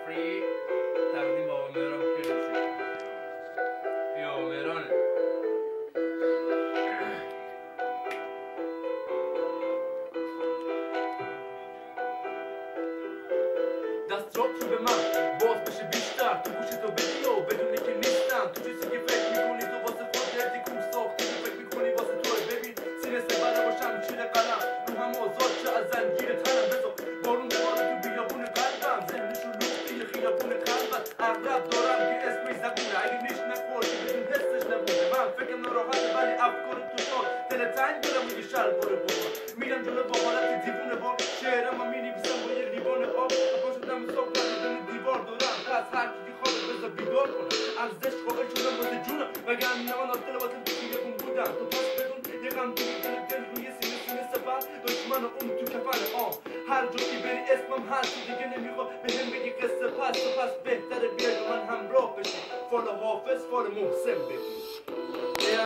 free تقدیم با مهران پیرسی یا مهرانه دست راب رو به من باز بشه بیشتر تو گوشتو بدی و بدونی که نیستم تو چیزی که فکر میکنی تو واسه خودت کوم ساختی که فکر میکنی واسه توی ببین سینه سبره باشم چیر قلم رو هم آزاد چه از زنجیر تنم بذار بارون بباره تو بیابون قلبم ذهنشو لختی یه خیابون قلبت اغرب دارم که اسمی زبونه اگه نیش نخوردی بدون حسش نبوده من فکرم ناراحته ولی افکار تو شاد دل تنگ دارم و یه شلوار بخور میرم جلو با حالت دیوونه با شعرم هم مینویسم با یه لیوان آب پاشدم صبح بدون دیوار دارم پس هر کی خوابه بذار بیدار کنم از دشت قابل شدم واسه جونم وگرنه من از دل واسه دیگه‌کون بودم تو پس بدون یه غم توی دل روی سینه سپر دشمن اون تو کفن هر جا که بری اسمم هست دیگه نمیخواد به هم بگی قصه پس بهتره بیای من همراه بشی فال حافظ فال محسن بگی